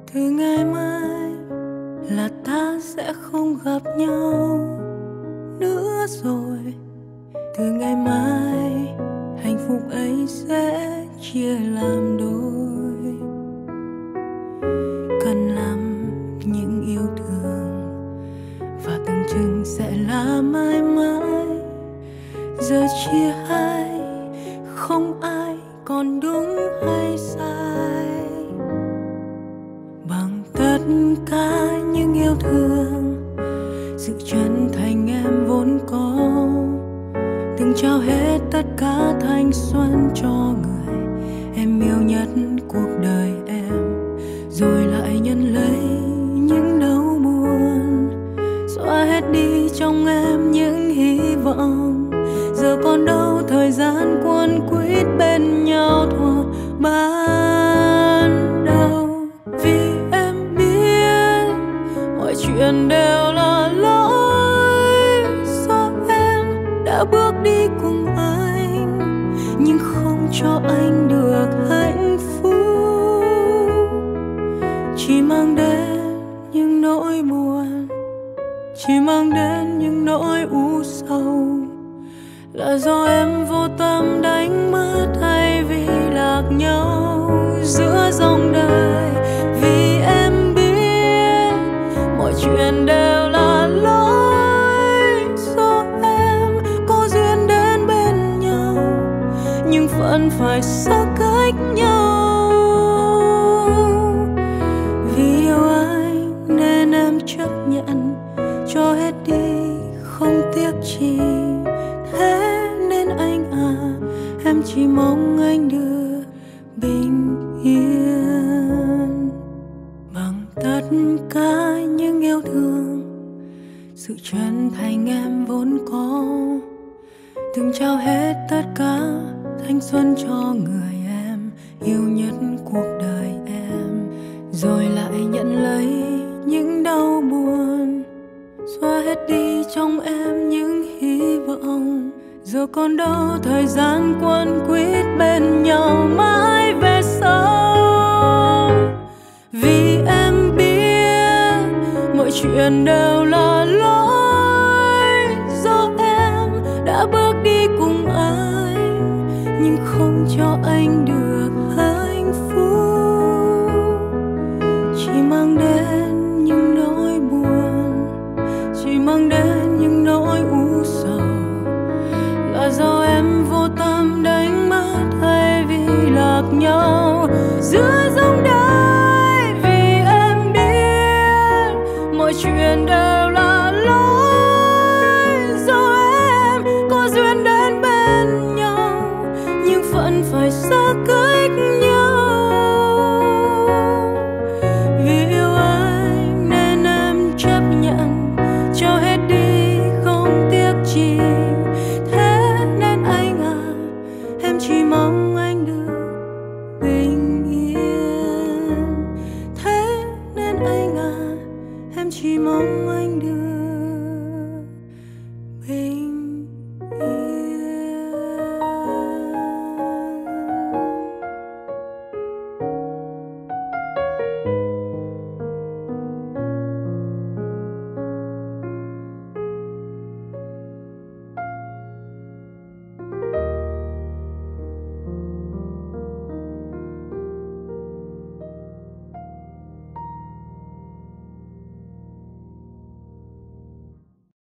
Từ ngày mai là ta sẽ không gặp nhau nữa rồi. Từ ngày mai hạnh phúc ấy sẽ chia làm đôi. Cần lắm những yêu thương và tưởng chừng sẽ là mãi mãi. Giờ chia hai, không ai còn đúng hay sai. Bằng tất cả những yêu thương, sự chân thành em vốn có, từng trao hết tất cả thanh xuân cho người em yêu nhất cuộc đời em, rồi lại nhận lấy những đau buồn, xóa hết đi trong em những hy vọng. Giờ còn đâu thời gian cuốn quýt bên nhau thuở ban đầu. Vì em biết mọi chuyện đều là lỗi do em đã bước đi cùng anh, nhưng không cho anh được hạnh phúc. Chỉ mang đến những nỗi buồn, chỉ mang đến những nỗi u sầu. Là do em vô tâm đánh mất thay vì lạc nhau giữa dòng đời. Vì em biết mọi chuyện đều là lỗi do em có duyên đến bên nhau, nhưng vẫn phải xa cách nhau. Vì yêu anh nên em chấp nhận cho hết đi không tiếc chi. Thế nên anh à, em chỉ mong anh được bình yên. Bằng tất cả những yêu thương, sự chân thành em vốn có, từng trao hết tất cả thanh xuân cho người em yêu nhất cuộc đời em, rồi lại nhận lấy những đau buồn, xóa hết đi trong em những hy vọng. Giờ còn đâu thời gian quấn quýt bên nhau mãi về sau. Vì em biết mọi chuyện đều là lỗi do em đã bước đi cùng anh, nhưng không cho anh được hạnh phúc. Chỉ mang đến những nỗi buồn, chỉ mang đến những nỗi u sầu. Là do em vô tâm đánh mất thay vì lạc nhau giữa dòng đời. Vì em biết mọi chuyện đều là lỗi do em có duyên đến bên nhau, nhưng vẫn phải xa cách nhau. Vì yêu anh nên em chấp nhận cho hết đi không tiếc chi. Chỉ mong anh được bình yên. Thế nên anh à, em chỉ mong anh được